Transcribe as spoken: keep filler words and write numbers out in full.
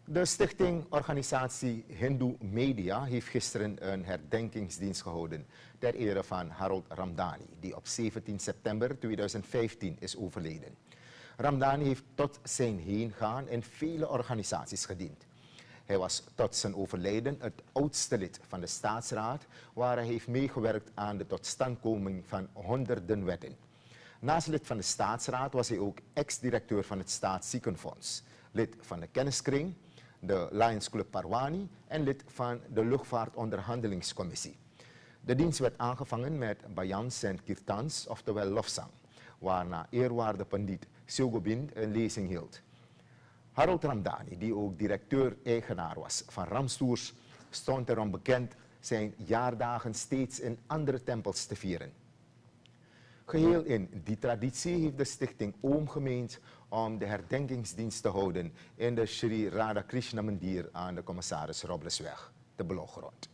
De stichting Organisatie Hindoe Media heeft gisteren een herdenkingsdienst gehouden ter ere van Harold Ramdhani, die op zeventien september tweeduizend vijftien is overleden. Ramdhani heeft tot zijn heengaan in vele organisaties gediend. Hij was tot zijn overlijden het oudste lid van de staatsraad, waar hij heeft meegewerkt aan de totstandkoming van honderden wetten. Naast lid van de staatsraad was hij ook ex-directeur van het Staatsziekenfonds, lid van de Kenniskring, de Lions Club Parwani en lid van de Luchtvaartonderhandelingscommissie. De dienst werd aangevangen met Bajans en Kirtans, oftewel lofzang, waarna eerwaarde Pandit Sjogobind een lezing hield. Harold Ramdhani, die ook directeur-eigenaar was van Ramstoers, stond erom bekend zijn jaardagen steeds in andere tempels te vieren. Geheel in die traditie heeft de stichting Oom gemeend om de herdenkingsdienst te houden in de Sri Radhakrishna Mandir aan de Commissaris Roblesweg te Belogrond.